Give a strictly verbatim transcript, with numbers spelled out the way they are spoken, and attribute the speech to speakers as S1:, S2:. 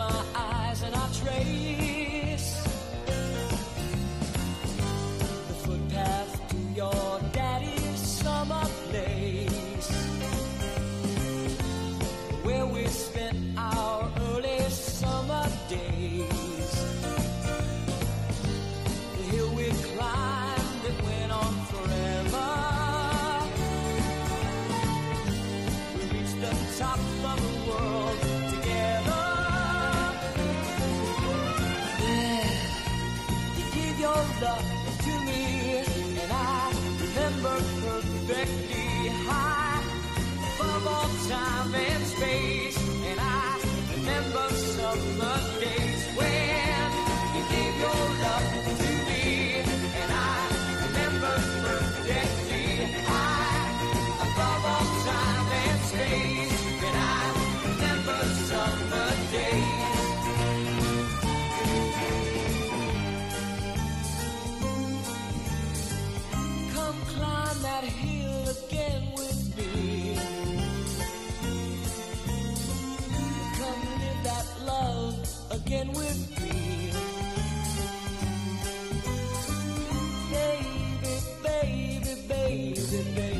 S1: my eyes and I trace the footpath to your daddy's summer place, where we spent our early summer days. The hill we climbed, it went on forever. We reached the top of the world together. Yeah, you gave your love to me, and I remember perfectly high above all time and space. And I remember summer days when you gave your love to me, and I remember perfectly high above all time and space. And I remember summer days. Come climb that hill again with me. Come live that love again with me. Baby, baby, baby, baby.